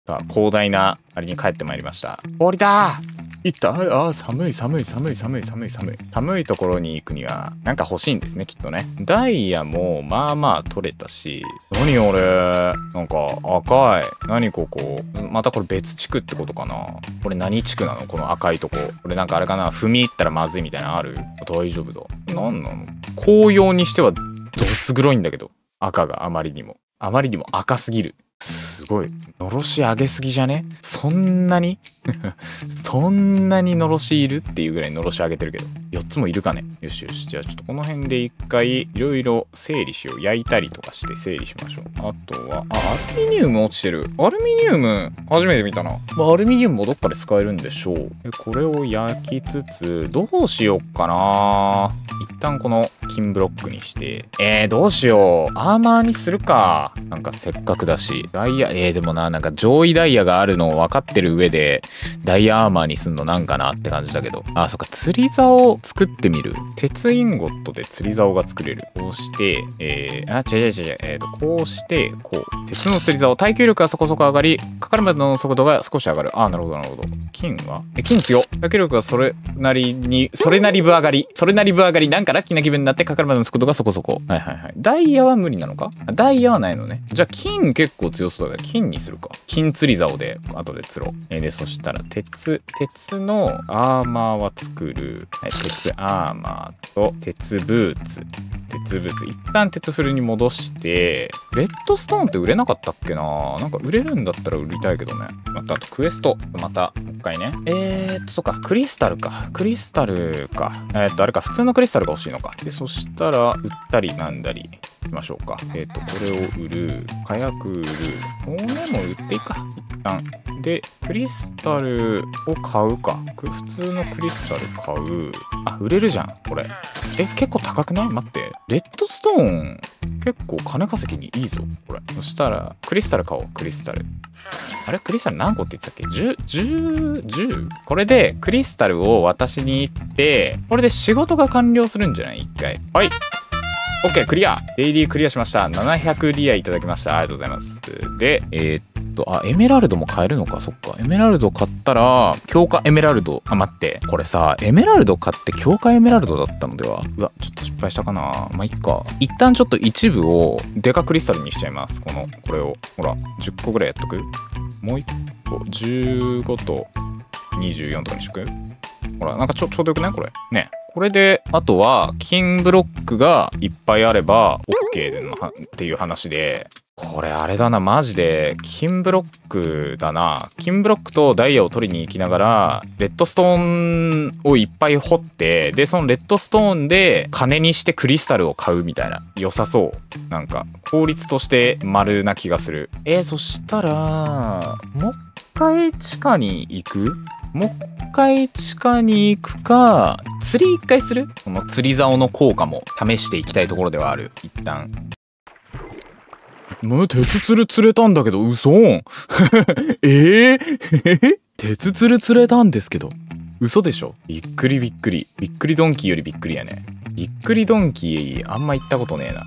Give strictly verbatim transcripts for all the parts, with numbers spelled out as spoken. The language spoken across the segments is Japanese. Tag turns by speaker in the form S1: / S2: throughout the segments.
S1: さあ、広大なあれに帰ってまいりました。氷だーいった。あー、寒い寒い寒い寒い寒い寒い寒いところに行くにはなんか欲しいんですね、きっとね。ダイヤもまあまあ取れたし、何あれ、なんか赤い、何ここ、またこれ別地区ってことかな。これ何地区なの、この赤いとこ。これなんかあれかな、踏み入ったらまずいみたいなのある。大丈夫だ。なんなの、紅葉にしてはどす黒いんだけど、赤があまりにもあまりにも赤すぎる。すごい。のろし上げすぎじゃね？そんなにそんなにのろしいるっていうぐらいのろし上げてるけど。よっつもいるかね？よしよし。じゃあちょっとこの辺で一回いろいろ整理しよう。焼いたりとかして整理しましょう。あとは、あ、アルミニウム落ちてる。アルミニウム初めて見たな。まあ、アルミニウムもどっかで使えるんでしょう。で、これを焼きつつ、どうしよっかな。一旦この金ブロックにして、えー、どうしよう。アーマーにするか。なんかせっかくだし。ダイヤ、えー、でもな、なんか上位ダイヤがあるのを分かってる上で、ダイヤアーマーにすんのなんかなって感じだけど。あ、そっか、釣り竿を作ってみる。鉄インゴットで釣り竿が作れる。こうして、えー、あ、違う違う違う、えーと、こうして、こう。鉄の釣り竿。耐久力がそこそこ上がり、かかるまでの速度が少し上がる。あ、なるほど、なるほど。金はえ、金強。耐久力がそれなりに、それなりぶ上がり。それなりぶ上がり。なんかラッキーな気分になってかかるまでの速度がそこそこ。はいはいはい。ダイヤは無理なのか？ダイヤはないのね。じゃあ金結構強そうだから金にするか。金釣り竿で後で釣ろう。えー、で、そしたら鉄、鉄のアーマーは作る。はい、鉄アーマーと鉄ブーツ。鉄ブーツ。一旦鉄フルに戻して、レッドストーンって売れなかったっけな？なんか売れるんだったら売りたいけどね。また、あとクエスト。また、もう一回ね。えーっと、そっか、クリスタルか。クリスタルか。えーっと、あれか、普通のクリスタルが欲しいのか。で、そしたら、売ったりなんだりしましょうか。えーっと、これを売る。火薬売る。骨も売っていいか。一旦。で、クリスタルを買うか。普通のクリスタル買う。あ、売れるじゃん、これ。え、結構高くない？待って。レッドストーン、結構金稼ぎにいいぞ、これ。そしたら、クリスタル買おう、クリスタル。あれクリスタル何個って言ってたっけ？ じゅう、じゅう、じゅう? これでクリスタルを渡しに行って、これで仕事が完了するんじゃない？一回。はい。OK、クリア。デイリークリアしました。ななひゃくリアいただきました。ありがとうございます。で、えー、っと、あ、エメラルドも買えるのか。そっか。エメラルド買ったら、強化エメラルド。あ、待って。これさ、エメラルド買って強化エメラルドだったのでは？うわ、ちょっと失敗したかな。まあ、いっか。一旦ちょっと一部をデカクリスタルにしちゃいます。この、これを。ほら、じゅっこぐらいやっとく？もういっこ、じゅうごとにじゅうよんとかにしとく？ほら、なんかちょ、ちょうどよくないこれ。ね。これで、あとは、金ブロックがいっぱいあれば、OK でのっていう話で、これあれだな、マジで、金ブロックだな。金ブロックとダイヤを取りに行きながら、レッドストーンをいっぱい掘って、で、そのレッドストーンで金にしてクリスタルを買うみたいな。良さそう。なんか、効率として丸な気がする。えー、そしたら、もう一回地下に行く？もう一回地下に行くか、釣り一回する？この釣り竿の効果も試していきたいところではある。一旦。もう鉄釣る釣れたんだけど、嘘えー、鉄釣る釣れたんですけど。嘘でしょ？びっくりびっくり。びっくりドンキーよりびっくりやね。びっくりドンキーあんま行ったことねえな。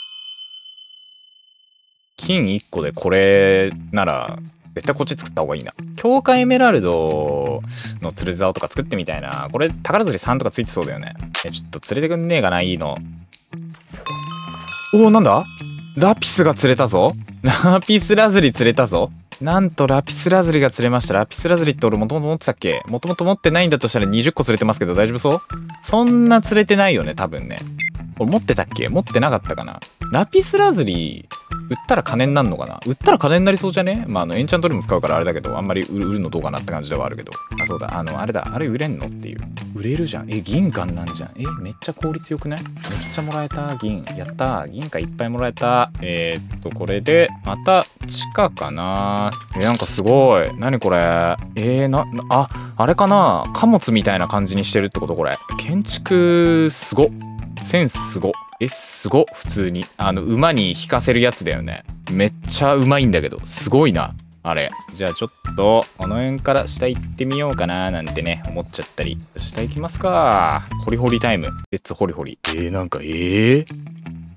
S1: 金いっこでこれなら、絶対こっち作った方がいいな。強化エメラルドの釣り竿とか作ってみたいな。これ宝釣りさんとかついてそうだよね。え、ちょっと釣れてくんねえかな、いいの。おお、なんだ？ラピスが釣れたぞ。ラピスラズリ釣れたぞ。なんとラピスラズリが釣れました。ラピスラズリって俺もともと持ってたっけ？もともと持ってないんだとしたらにじゅっこ釣れてますけど大丈夫そう？そんな釣れてないよね、多分ね。これ持ってたっけ？持ってなかったかな。ラピスラズリ売ったら金になるのかな。売ったら金になりそうじゃね？まあ、あのエンチャントルーム使うからあれだけど、あんまり売るのどうかなって感じではあるけど。あ、そうだ、あのあれだ、あれ売れんのっていう。売れるじゃん。え、銀貨なんじゃん。え、めっちゃ効率よくない？めっちゃもらえた。銀やった。銀貨いっぱいもらえた。えー、っとこれでまた地下かな。え、なんかすごい。何これ。えー、なああれかな。貨物みたいな感じにしてるってことこれ。建築すご。センスすご。え、すご。普通にあの馬に引かせるやつだよね。めっちゃうまいんだけど、すごいなあれ。じゃあちょっとこの辺から下行ってみようかななんてね思っちゃったり。下行きますか。ホリホリタイム。レッツホリホリ。えー、なんかえー、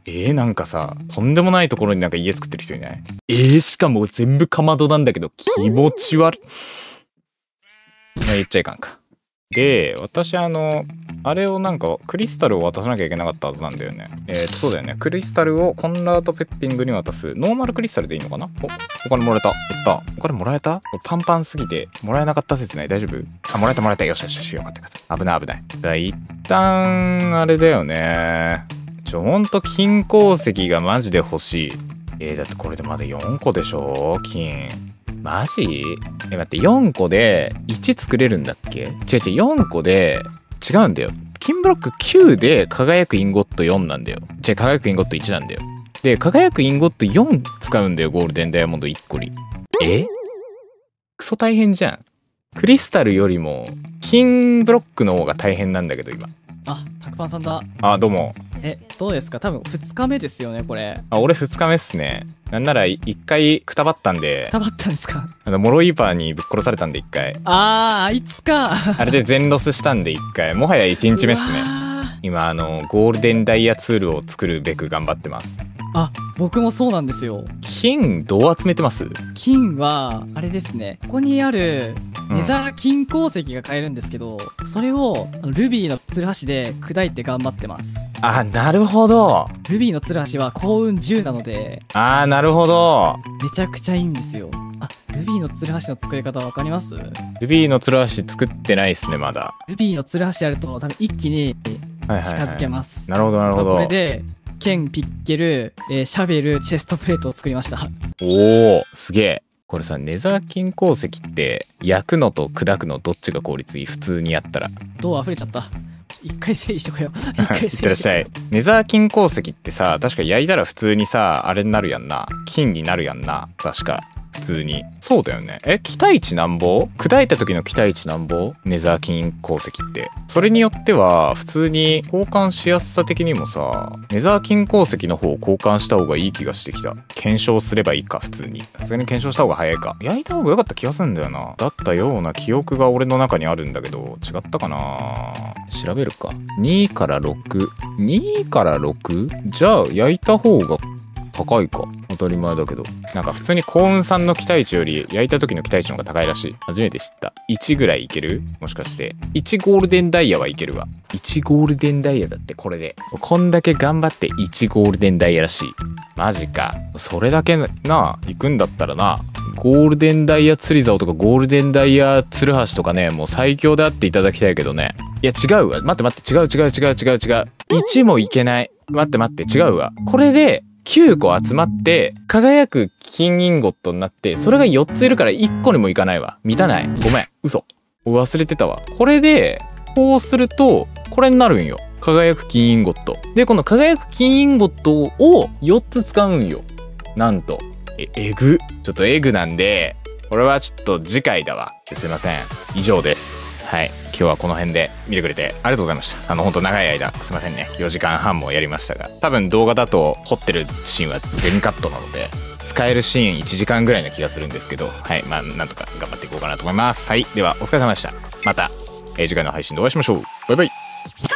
S1: えー、なんかさ、とんでもないところになんか家作ってる人いない？えー、しかも全部かまどなんだけど、気持ち悪い。まあ言っちゃいかんか。で、私あの、あれをなんかクリスタルを渡さなきゃいけなかったはずなんだよね。えーと、そうだよね。クリスタルをコンラード・ペッピングに渡す。ノーマルクリスタルでいいのかな？お、お金もらえた。やった。お金もらえた？パンパンすぎて、もらえなかった説ない？大丈夫？あ、もらえたもらえた。よしよしよし。よかったよかった。危ない危ない。だ一旦、あれだよね。ちょ、ほんと金鉱石がマジで欲しい。えー、だってこれでまだよんこでしょ？金。マジ？え、待って、よんこでいち作れるんだっけ？違う違う、よんこで、違うんだよ。金ブロックきゅうで輝くインゴットよんなんだよ。違う、輝くインゴットいちなんだよ。で、輝くインゴットよん使うんだよ、ゴールデンダイヤモンドいっこに。え？クソ大変じゃん。クリスタルよりも、金ブロックの方が大変なんだけど、今。
S2: あ、たくぱんさんだ。
S1: あ、どうも。
S2: え、どうですか？多分ふつかめですよね、これ。
S1: あ、俺ふつかめっすね。なんならいっかいくたばったんで、
S2: くたばったんですか？
S1: あのモロイーパーにぶっ殺されたんでいっかい。
S2: あー、あいつか。
S1: あれで全ロスしたんでいっかい。もはやいちにちめっすね。今あのゴールデンダイヤツールを作るべく頑張ってます。
S2: あ、僕もそうなんですよ。
S1: 金どう集めてます？
S2: 金はあれですね、ここにあるネザー金鉱石が買えるんですけど、うん、それをルビーのツルハシで砕いて頑張ってます。
S1: あ、なるほど。
S2: ルビーのツルハシは幸運じゅうなので、
S1: あー、なるほど。
S2: めちゃくちゃいいんですよ。あ、ルビーのツルハシの作り方わかります？
S1: ルビーのツルハシ作ってないっすね、まだ。
S2: ルビーのツルハシやると多分一気に近づけます。
S1: なるほどなるほど。
S2: これで剣、ピッケル、えー、シャベル、チェストプレートを作りました。
S1: おお、すげえ。これさ、ネザー金鉱石って焼くのと砕くのどっちが効率いい？普通にやったら。
S2: 銅溢れちゃった。一回整理しとこよ。
S1: 一回整理しとこよ。いってらっしゃい。ネザー金鉱石ってさ、確か焼いたら普通にさ、あれになるやんな。金になるやんな。確か。普通に。そうだよね。え、期待値なんぼ？砕いた時の期待値なんぼ？ネザー金鉱石って。それによっては、普通に交換しやすさ的にもさ、ネザー金鉱石の方を交換した方がいい気がしてきた。検証すればいいか、普通に。さすがに検証した方が早いか。焼いた方が良かった気がするんだよな。だったような記憶が俺の中にあるんだけど、違ったかな？調べるか。にからろく。にからろく？ じゃあ、焼いた方が高いか。当たり前だけど。なんか普通に幸運さんの期待値より焼いた時の期待値の方が高いらしい。初めて知った。いちぐらいいける？もしかして。いちゴールデンダイヤはいけるわ。いちゴールデンダイヤだってこれで。こんだけ頑張っていちゴールデンダイヤらしい。マジか。それだけな、行くんだったらな。ゴールデンダイヤ釣り竿とかゴールデンダイヤツルハシとかね、もう最強であっていただきたいけどね。いや違うわ。待って待って。違う違う違う違う違う。いちもいけない。待って待って。違うわ。これで、きゅうこ集まって輝く金インゴットになって、それがよっついるからいっこにもいかないわ。満たない。ごめん。嘘。忘れてたわ。これでこうするとこれになるんよ。輝く金インゴットで、この輝く金インゴットをよっつ使うんよ。なんとええぐちょっとエグなんで、これはちょっと次回だわ。すいません。以上です。はい、今日はこの辺で見てくれてありがとうございました。あのほんと長い間すいませんね。よじかんはんもやりましたが、多分動画だと凝ってるシーンは全カットなので使えるシーンいちじかんぐらいな気がするんですけど、はい、まあなんとか頑張っていこうかなと思います。はい、ではお疲れ様でした。また、えー、次回の配信でお会いしましょう。バイバイ。